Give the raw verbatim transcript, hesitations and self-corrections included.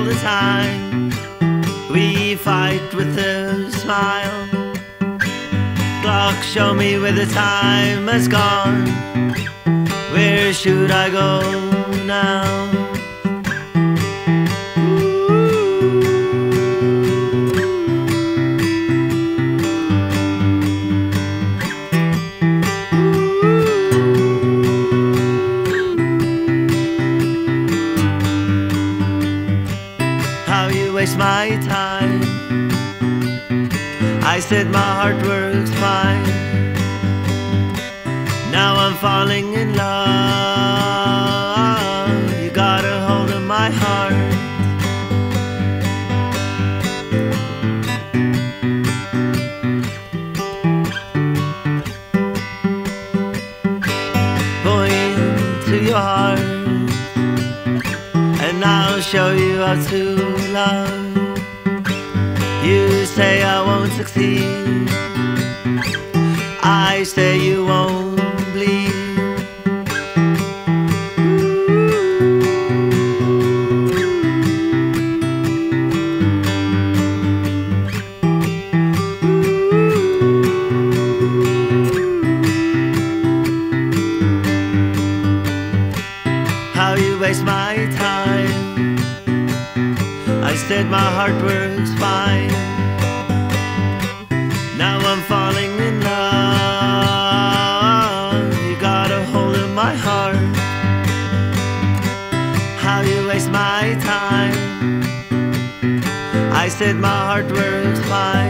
the time. We fight with a smile. Clock show me where the time has gone. Where should I go now? How you waste my time. I said my heart works fine. Now I'm falling in love. You got a hold of my heart. Point to your heart, and I'll show you how to love. You say I won't succeed, I say you won't bleed. How you waste my time. I said my heart works fine. Now I'm falling in love. You got a hold of my heart. How you waste my time. I said my heart works fine.